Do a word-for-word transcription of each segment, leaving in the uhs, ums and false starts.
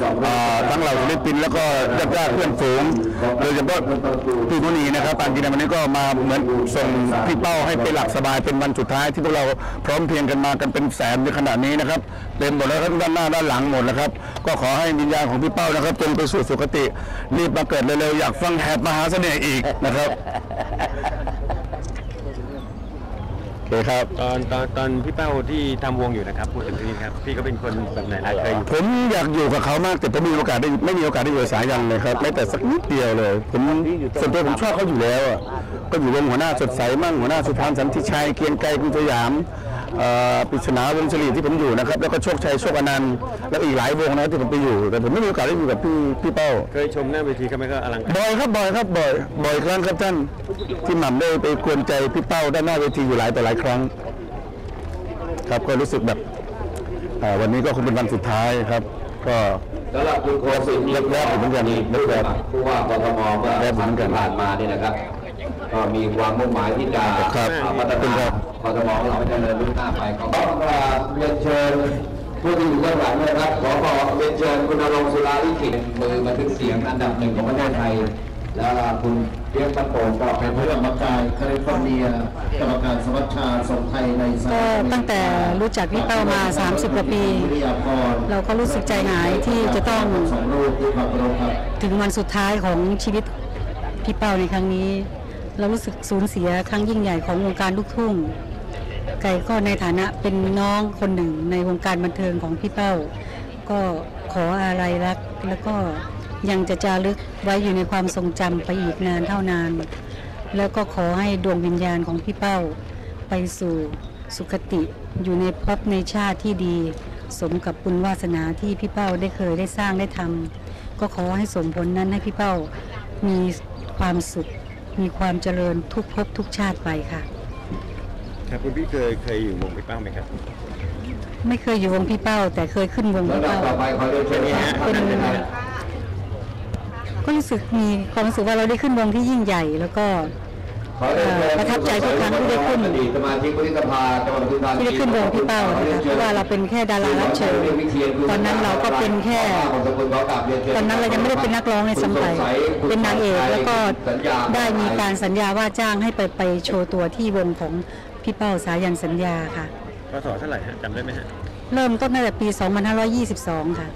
ทั้งเหล่าศิลปินแล้วก็ญาติญาติเพื่อนฝูงโดยเฉพาะพี่มุนีนะครับปานกินวันนี้ก็มาเหมือนส่งพี่เป้าให้ไปหลับสบายเป็นวันสุดท้ายที่พวกเราพร้อมเพรียงกันมากันเป็นแสนในขณะนี้นะครับเต็มหมดแล้วทั้งด้านหน้าด้านหลังหมดแล้วครับก็ขอให้วิญญาณของพี่เป้านะครับจงไปสู่สุคติรีบมาเกิดเร็วๆอยากฟังแหบมหาเสน่ห์อีกนะครับโอเคครับตอนตอนตอนพี่เป้าที่ทำวงอยู่นะครับพูดถึงนี้ครับพี่ก็เป็นคนแบบไหนนะเคยอยู่ผมอยากอยู่กับเขามากแต่ผมไม่มีโอกาสได้ไม่มีโอกาสได้อยู่สายยันเลยครับแม้แต่สักนิดเดียวเลยผมส่วนตัวผมชอบเขาอยู่แล้วก็อยู่วงหัวหน้าสดใสมั่งหัวหน้าสุพรรณสันติชัยเกียงไกรกุลสยามปริศนาวงศ์ชลีที่ผมอยู่นะครับแล้วก็โชคชัยโชคอนันต์แล้วอีกหลายวงนะที่ผมไปอยู่แต่ผมไม่มีโอกาสได้อยู่กับพี่พี่เป้าเคยชมหน้าเวทีเขาไหมก็อลังการบ่อยครับบ่อยครับบ่อยบ่อยครั้งครับท่านที่หม่ำได้ไปกวนใจพี่เป้าด้านหน้าเวทีอยู่หลายต่อหลายครั้งครับก็รู้สึกแบบวันนี้ก็คงเป็นวันสุดท้ายครับก็แล้วเราคุณโคสิแรกๆเหมือนกันนะครับผู้ว่ากทมเมื่อวันที่ผ่านมานี่นะครับก็มีความมุ่งหมายที่จะพัฒนากทมของเราให้เจริญรุ่งหน้าไปขอกราบเรียนเชิญผู้ที่อยู่ด้านหลังนะครับขอขอเรียนเชิญคุณณรงค์ สุราลิขิตมือบันทึกเสียงอันดับหนึ่งของประเทศไทยแล้วคุณเพียงปันโป่งก็เป็นผู้กรรมการแคลิฟอร์เนียกรรมการสมัชชาสงไทยในก็ตั้งแต่รู้จักพี่เป้ามาสามสิบกว่าปีเราก็รู้สึกใจหายที่จะต้องถึงวันสุดท้ายของชีวิตพี่เป้าในครั้งนี้เรารู้สึกสูญเสียครั้งยิ่งใหญ่ของวงการลูกทุ่งไก่ก็ในฐานะเป็นน้องคนหนึ่งในวงการบันเทิงของพี่เป้าก็ขออาลัยรักแล้วก็ยังจะจารึกไว้อยู่ในความทรงจำไปอีกนานเท่านานแล้วก็ขอให้ดวงวิญญาณของพี่เป้าไปสู่สุคติอยู่ในภพในชาติที่ดีสมกับบุญวาสนาที่พี่เป้าได้เคยได้สร้างได้ทำก็ขอให้ส่งผลนั้นให้พี่เป้ามีความสุขมีความเจริญทุกภพทุกชาติไปค่ะครับคุณพี่เคยเคยอยู่วงพี่เป้าไหมครับไม่เคยอยู่วงพี่เป้าแต่เคยขึ้นวงพี่เป้าเป็นก็รู้สึกมีความรู้สึกว่าเราได้ขึ้นวงที่ยิ่งใหญ่แล้วก็ประทับใจทุกครั้งที่ได้ขึ้นที่ได้ขึ้นวงพี่เป้านะคะเพราะว่าเราเป็นแค่ดารารับเชิญตอนนั้นเราก็เป็นแค่ตอนนั้นเรายังไม่ได้เป็นนักร้องในสมัยเป็นนางเอกแล้วก็ได้มีการสัญญาว่าจ้างให้ไปไปโชว์ตัวที่วงของพี่เป้าสายันสัญญาค่ะพศเท่าไหร่ฮะจำได้ไหมฮะเริ่มต้นตั้งแต่ปีสองพันห้าร้อยยี่สิบสองค่ะ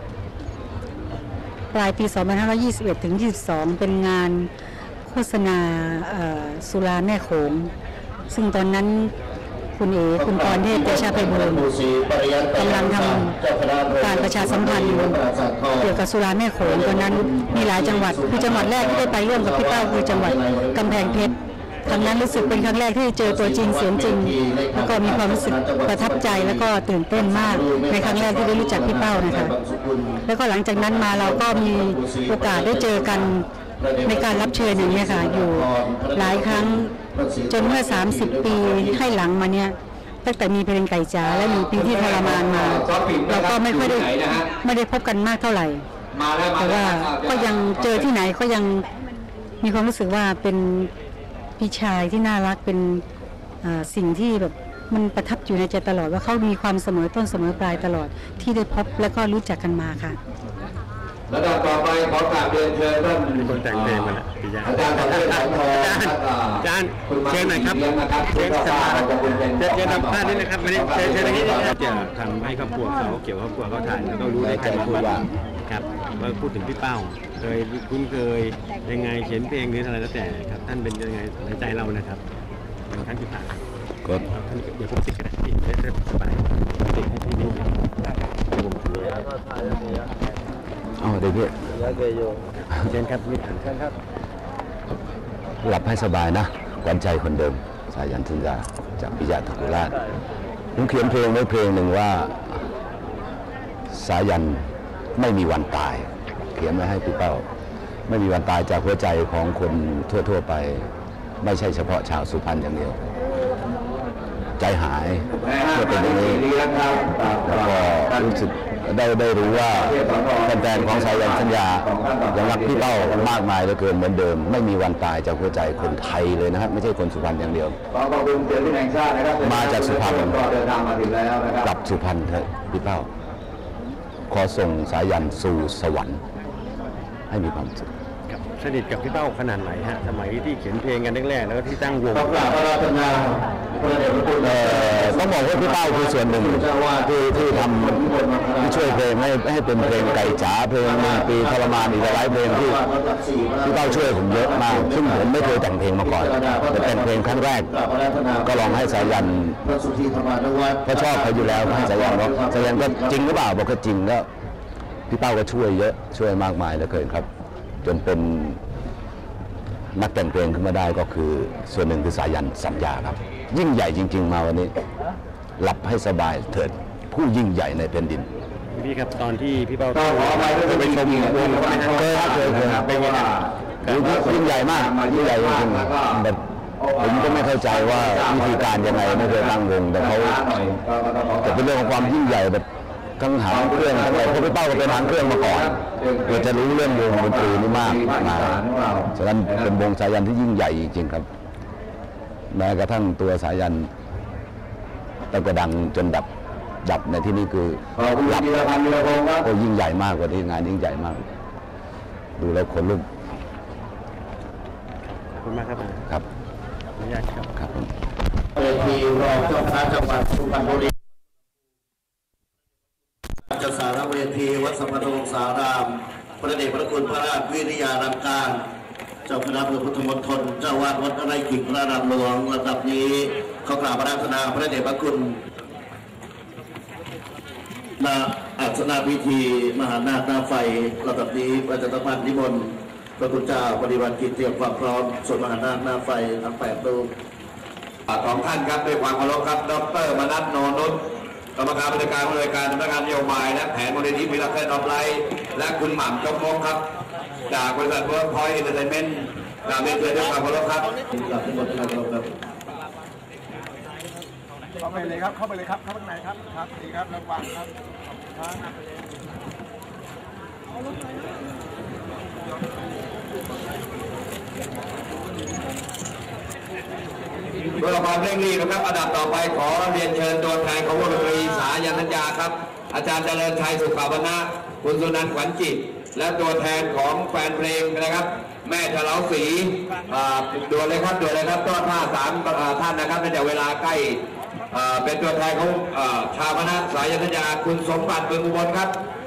ปลายปีสองพันห้าร้อยยี่สิบเอ็ดถึงยี่สิบสองเป็นงานโฆษณาสุราแม่โขงซึ่งตอนนั้นคุณเอ๋คุณกรเทพเตชะไพบูลย์กำลังทำการประชาสัมพันธ์เกี่ยวกับสุราแม่โขงตอนนั้นมีหลายจังหวัดคือจังหวัดแรกที่ได้ไปร่วมกับพี่เป้าคือจังหวัดกำแพงเพชรครั้งนั้นรู้สึกเป็นครั้งแรกที่เจอตัวจริงเสียงจริงแล้วก็มีความรู้สึกประทับใจแล้วก็ตื่นเต้นมากในครั้งแรกที่ได้รู้จักพี่เป้านะคะแล้วก็หลังจากนั้นมาเราก็มีโอกาสได้เจอกันในการรับเชิญอย่างนี้ค่ะอยู่หลายครั้งจนเมื่อสามสิบปีให้หลังมาเนี้ยตั้งแต่มีเพลงไก่จ๋าและมีปีที่ทรมานมาเราก็ไม่ค่อยได้ไม่ได้พบกันมากเท่าไหร่แต่ว่าก็ยังเจอที่ไหนก็ยังมีความรู้สึกว่าเป็นพี่ชายที่น่ารักเป็นสิ่งที่แบบมันประทับอยู่ในใจตลอดว่าเขามีความเสมอต้นเสมอปลายตลอดที่ได้พบและก็รู้จักกันมาค่ะระดับต่อไปขอกราบเรียนเชิญท่านคนแต่งเพลงมาแล้วอาจารย์ประเทศสังทองอาจารย์เชิญหน่อยครับเชิญสมาจะจะนำภาพนี้นะครับไม่ได้เชิญเชิญนี้นะครับจะทำให้ครอบครัวเขาเกี่ยวกับครอบครัวเขาถ่ายแล้วก็รู้ได้ใครมาพูดครับว่าพูดถึงพี่เป้าเคยคุ้นเคยยังไงเขียนเพลงหรืออะไรแล้วแต่ครับท่านเป็นยังไงในใจเรานะครับเป็นครั้งที่ผ่านก็ท่านเดี๋ยวผมติดกันที่ได้สบายติดให้ที่นี่ผมถืออ๋อเดี๋ยวพี่เชิญครับมิตรเชิญครับหลับให้สบายนะขวัญใจคนเดิมสายันสัญญาจากปิยะตะกุราชผมเขียนเพลงไว้เพลงหนึ่งว่าสายันไม่มีวันตายเขียนไว้ให้พี่เป้าไม่มีวันตายจากหัวใจของคนทั่วๆไปไม่ใช่เฉพาะชาวสุพรรณอย่างเดียวใจหายก็เป็นอย่างนี้แล้วก็รู้สึกได้ได้รู้ว่าแฟนๆของสายันสัญญายังรักพี่เป้ามากมายเหลือเกินเหมือนเดิมไม่มีวันตายจากหัวใจคนไทยเลยนะครับไม่ใช่คนสุพรรณอย่างเดียวมาจากสุพรรณกลับสุพรรณเถอะพี่เป้าขอส่งสายันสู่สวรรค์ให้มีความสุขสนิทกับพี่เป้าขนาดไหนฮะสมัยที่เขียนเพลงกันแรกๆแล้วก็ที่ตั้งวงต้องกราบอาราธนาพระเดชพระคุณต้องบอกว่าพี่เป้าคือส่วนหนึ่งที่ที่ทำที่ช่วยเพลงให้ให้เป็นเพลงไก่จ๋าเพลงหนึ่งปีทรมานอีกหลายเพลงที่พี่เป้าช่วยผมเยอะมากซึ่งผมไม่เคยแต่งเพลงมาก่อนแต่แต่งเพลงครั้งแรกก็ลองให้สายันเพราะชอบเขาอยู่แล้วให้สายันบอกสายันก็จริงหรือเปล่าบอกก็จริงก็พี่เป้าก็ช่วยเยอะช่วยมากมายเหลือเกินครับจนเป็นนักแต่งเพลงขึ้นมาได้ก็คือส่วนหนึ่งคือสายันสัญญาครับยิ่งใหญ่จริงๆมาวันนี้หลับให้สบายเถิดผู้ยิ่งใหญ่ในแผ่นดินพี่ครับตอนที่พี่เป้าไปไปชมวงเคยเคยเคยเป็นไงล่ะยิ่งใหญ่มากยิ่งใหญ่จริงๆแบบผมก็ไม่เข้าใจว่าวิธีการยังไงไม่เคยตั้งวงแต่เขาแต่เป็นเรื่องของความยิ่งใหญ่แบบทั้งหางเครื่องทั้งอะไรเพราะพี่เป้าก็เป็นหางเครื่องมาก่อนเราจะรู้เรื่องวงดนตรีนี่มากมาฉะนั้นเป็นวงสายันที่ยิ่งใหญ่จริงๆครับแม้กระทั่งตัวสายันแต่ก็ดังจนดับดับในที่นี้คือหลับก็ยิ่งใหญ่มากกว่าที่งานยิ่งใหญ่มากดูแล้วขนลุกขอบคุณมากครับครับอนุญาตครับครับเวทีรองเจ้าคณะจังหวัดสุพรรณบุรีจะสารเวทีวัดสัมพันธวงศารามพระเดชพระคุณพระราชวิริยาลังการเจ้าคณะพุทธมณฑลเจ้าวาดวัดไร่ขิงพระรามหลวงระดับนี้เขากราบอาราธนาพระเดชพระคุณณอัศนาพิธีมหานาคนาไฟระดับนี้พระเจ้าพันนิมนต์พระคุณเจ้าปฏิบัติกิจเตรียมความพร้อมส่วนมหานาคนาไฟทั้งแปดรูปสองท่านครับด้วยความเคารพครับดร.มนัส โนนุชกรรมการบริการบริการสำนักงานนโยบายและแผนมูลนิธิพิทักษ์และดอกไลท์และคุณหม่ำจงมงครับจากบริษัทเวิร์คพอยต์เอนเตอร์เทนเมนต์กราบเรียนเชิญด้วยความเคารพครับกราบทุกคนด้วยความเคารพครับเข้าไปเลยครับเข้าไปเลยครับเข้าไปไหนครับครับดีครับระวังครับเพื่อความเร่งรีบนะครับอันดับต่อไปขอเรียนเชิญตัวแทนของวงดนตรีสายันสัญญาครับอาจารย์เจริญชัยสุขาวนะคุณสุนันท์ขวัญจิตและตัวแทนของแฟนเพลงนะครับแม่เฉลาศรีด่วนเลยครับด่วนเลยครับต้นท่าสามท่านนะครับในแต่เวลาใกล้เป็นตัวแทนของชาวคณะสายันสัญญาคุณสมบัติเมืองอุบลครับ